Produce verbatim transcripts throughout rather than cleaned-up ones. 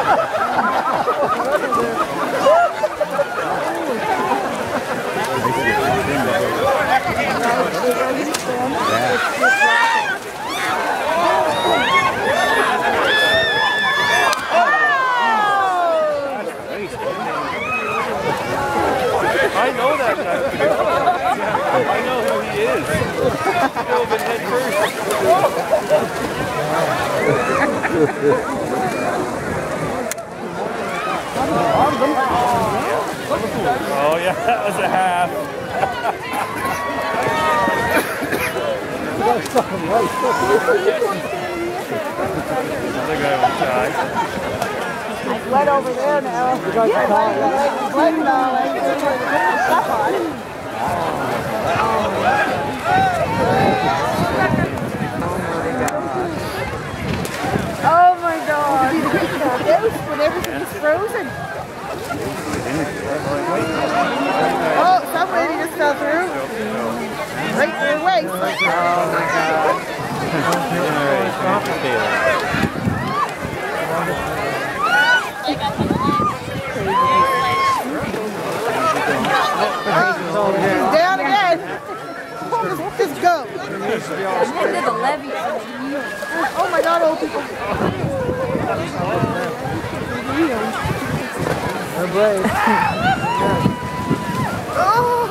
I know that guy. I know who he is. Dove in head first. Oh yeah, that was a half. Another guy will try. It's wet over there now. You guys are tired. It's wet now. Stuff on it. Oh my god. When everything is frozen. Oh, some lady just fell through. Right through the waist. Oh my god. Down again. Just, just go. The levee. Oh my god, old people. They're brave. Oh.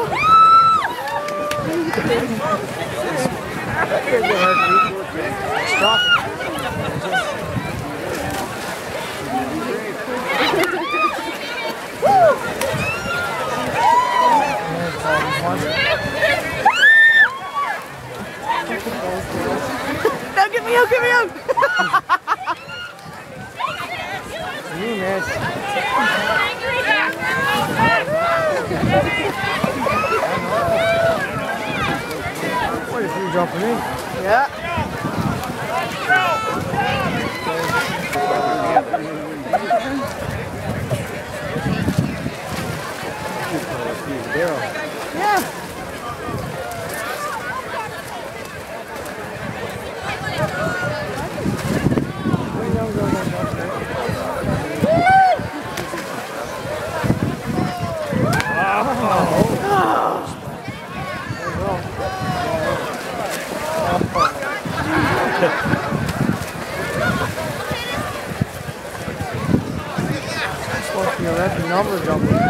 Stop. No, get me out, get me out! You miss. What if you jumping in? Yeah. Yeah. Supposed to be a red number jumping.